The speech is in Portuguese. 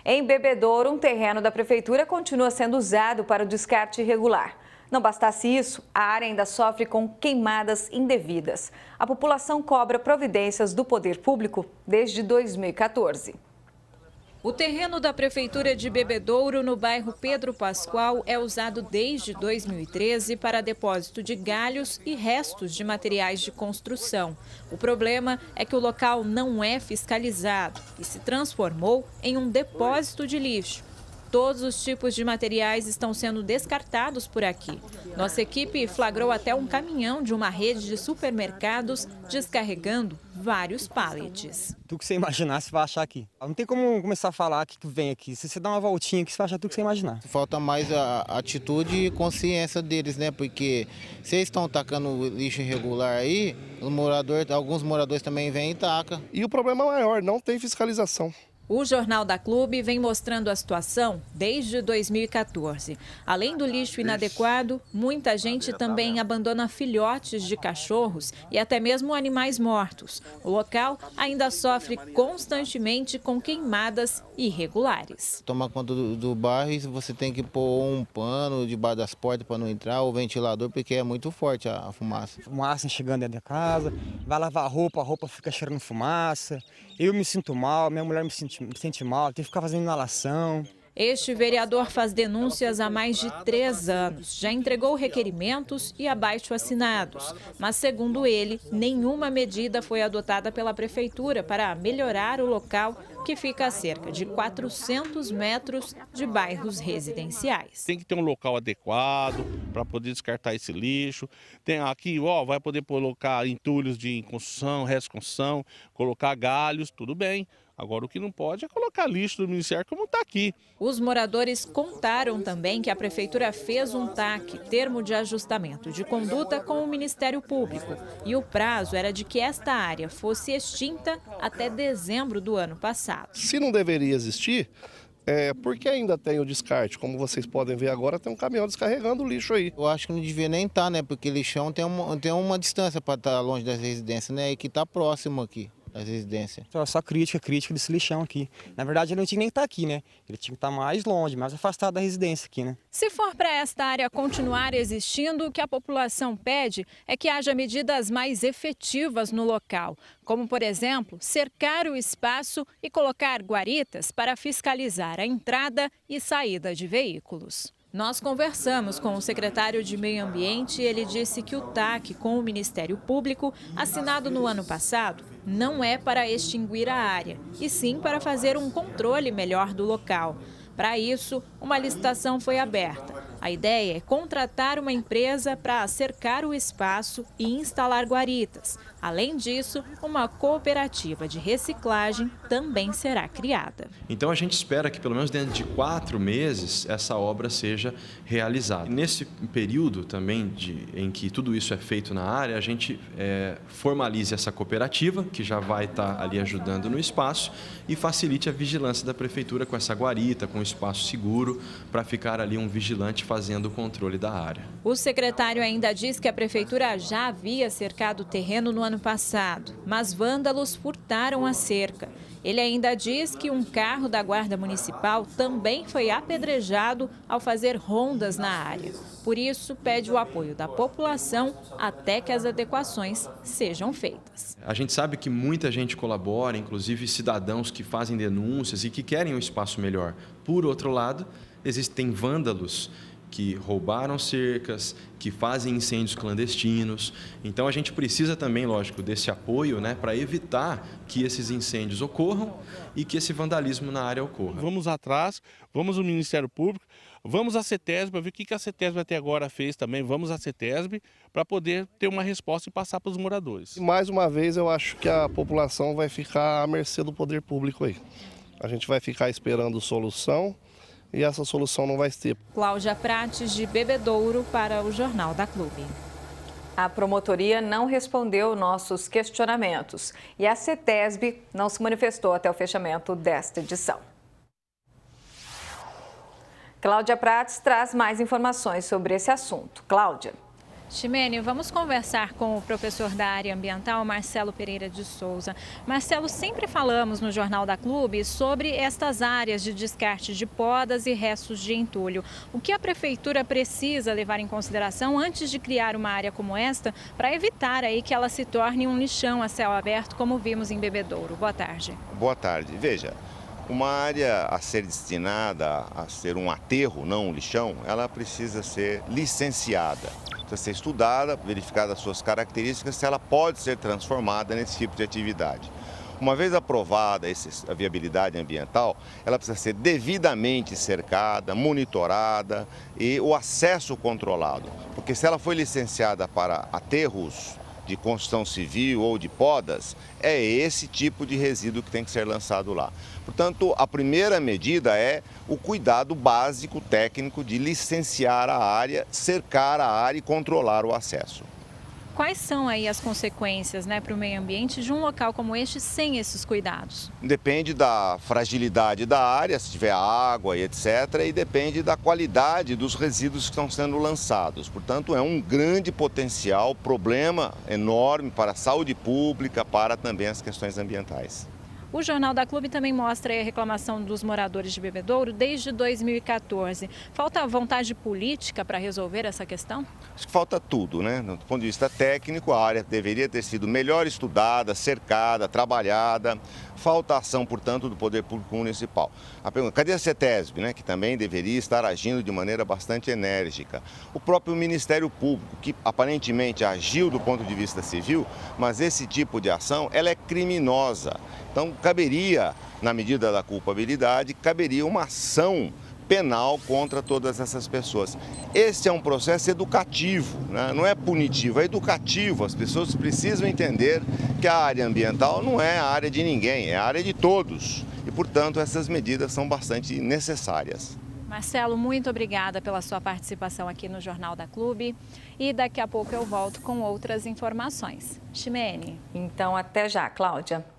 Em Bebedouro, um terreno da prefeitura continua sendo usado para o descarte irregular. Não bastasse isso, a área ainda sofre com queimadas indevidas. A população cobra providências do poder público desde 2014. O terreno da Prefeitura de Bebedouro, no bairro Pedro Pascoal, é usado desde 2013 para depósito de galhos e restos de materiais de construção. O problema é que o local não é fiscalizado e se transformou em um depósito de lixo. Todos os tipos de materiais estão sendo descartados por aqui. Nossa equipe flagrou até um caminhão de uma rede de supermercados descarregando vários pallets. Tudo que você imaginar, você vai achar aqui. Não tem como começar a falar o que vem aqui. Se você dá uma voltinha aqui, você vai achar tudo que você imaginar. Falta mais a atitude e consciência deles, né? Porque se eles estão tacando lixo irregular aí, alguns moradores também vêm e tacam. E o problema maior, não tem fiscalização. O Jornal da Clube vem mostrando a situação desde 2014. Além do lixo inadequado, muita gente também abandona filhotes de cachorros e até mesmo animais mortos. O local ainda sofre constantemente com queimadas irregulares. Tomar conta do bairro, você tem que pôr um pano debaixo das portas para não entrar, o ventilador, porque é muito forte a fumaça. Fumaça chegando dentro da casa, vai lavar a roupa fica cheirando fumaça. Eu me sinto mal, minha mulher me sente mal, tem que ficar fazendo inalação. Este vereador faz denúncias há mais de 3 anos. Já entregou requerimentos e abaixo-assinados. Mas, segundo ele, nenhuma medida foi adotada pela prefeitura para melhorar o local, que fica a cerca de 400 metros de bairros residenciais. Tem que ter um local adequado para poder descartar esse lixo. Tem aqui, vai poder colocar entulhos de construção, resto de construção, colocar galhos, tudo bem. Agora, o que não pode é colocar lixo do Ministério como está aqui. Os moradores contaram também que a Prefeitura fez um TAC, termo de ajustamento de conduta, com o Ministério Público. E o prazo era de que esta área fosse extinta até dezembro do ano passado. Se não deveria existir, porque ainda tem o descarte. Como vocês podem ver agora, tem um caminhão descarregando o lixo aí. Eu acho que não devia nem estar, né? Porque lixão tem uma distância para estar longe das residências, né? E que está próximo aqui das residências. Só crítica desse lixão aqui. Na verdade, ele não tinha nem que estar aqui, né? Ele tinha que estar mais longe, mais afastado da residência aqui, né? Se for para esta área continuar existindo, o que a população pede é que haja medidas mais efetivas no local, como, por exemplo, cercar o espaço e colocar guaritas para fiscalizar a entrada e saída de veículos. Nós conversamos com o secretário de Meio Ambiente e ele disse que o TAC com o Ministério Público, assinado no ano passado, não é para extinguir a área, e sim para fazer um controle melhor do local. Para isso, uma licitação foi aberta. A ideia é contratar uma empresa para cercar o espaço e instalar guaritas. Além disso, uma cooperativa de reciclagem também será criada. Então a gente espera que pelo menos dentro de 4 meses essa obra seja realizada. Nesse período também em que tudo isso é feito na área, a gente formalize essa cooperativa, que já vai estar ali ajudando no espaço, e facilite a vigilância da prefeitura com essa guarita, com um espaço seguro, para ficar ali um vigilante fazendo o controle da área. O secretário ainda diz que a prefeitura já havia cercado o terreno no ano passado, mas vândalos furtaram a cerca. Ele ainda diz que um carro da Guarda Municipal também foi apedrejado ao fazer rondas na área. Por isso, pede o apoio da população até que as adequações sejam feitas. A gente sabe que muita gente colabora, inclusive cidadãos que fazem denúncias e que querem um espaço melhor. Por outro lado, existem vândalos que roubaram cercas, que fazem incêndios clandestinos. Então a gente precisa também, lógico, desse apoio, né, para evitar que esses incêndios ocorram e que esse vandalismo na área ocorra. Vamos atrás, vamos ao Ministério Público, vamos à CETESB para ver o que a CETESB até agora fez também. Vamos à CETESB para poder ter uma resposta e passar para os moradores. E mais uma vez, eu acho que a população vai ficar à mercê do poder público aí. A gente vai ficar esperando solução. E essa solução não vai ser. Cláudia Prates, de Bebedouro, para o Jornal da Clube. A promotoria não respondeu nossos questionamentos e a CETESB não se manifestou até o fechamento desta edição. Cláudia Prates traz mais informações sobre esse assunto. Cláudia. Ximene, vamos conversar com o professor da área ambiental, Marcelo Pereira de Souza. Marcelo, sempre falamos no Jornal da Clube sobre estas áreas de descarte de podas e restos de entulho. O que a prefeitura precisa levar em consideração antes de criar uma área como esta para evitar aí que ela se torne um lixão a céu aberto, como vimos em Bebedouro? Boa tarde. Boa tarde. Veja, uma área a ser destinada a ser um aterro, não um lixão, ela precisa ser licenciada. Precisa ser estudada, verificada as suas características, se ela pode ser transformada nesse tipo de atividade. Uma vez aprovada a viabilidade ambiental, ela precisa ser devidamente cercada, monitorada e o acesso controlado. Porque se ela foi licenciada para aterros de construção civil ou de podas, é esse tipo de resíduo que tem que ser lançado lá. Portanto, a primeira medida é o cuidado básico técnico de licenciar a área, cercar a área e controlar o acesso. Quais são aí as consequências, para o meio ambiente de um local como este sem esses cuidados? Depende da fragilidade da área, se tiver água e etc. E depende da qualidade dos resíduos que estão sendo lançados. Portanto, é um grande potencial, problema enorme para a saúde pública, para também as questões ambientais. O Jornal da Clube também mostra a reclamação dos moradores de Bebedouro desde 2014. Falta vontade política para resolver essa questão? Acho que falta tudo, né? Do ponto de vista técnico, a área deveria ter sido melhor estudada, cercada, trabalhada. Falta ação, portanto, do Poder Público Municipal. A pergunta, cadê a CETESB, né? Que também deveria estar agindo de maneira bastante enérgica. O próprio Ministério Público, que aparentemente agiu do ponto de vista civil, mas esse tipo de ação, ela é criminosa. Então, caberia, na medida da culpabilidade, caberia uma ação penal contra todas essas pessoas. Esse é um processo educativo, né? Não é punitivo, é educativo. As pessoas precisam entender que a área ambiental não é a área de ninguém, é a área de todos. E, portanto, essas medidas são bastante necessárias. Marcelo, muito obrigada pela sua participação aqui no Jornal da Clube. E daqui a pouco eu volto com outras informações. Ximene. Então, até já, Cláudia.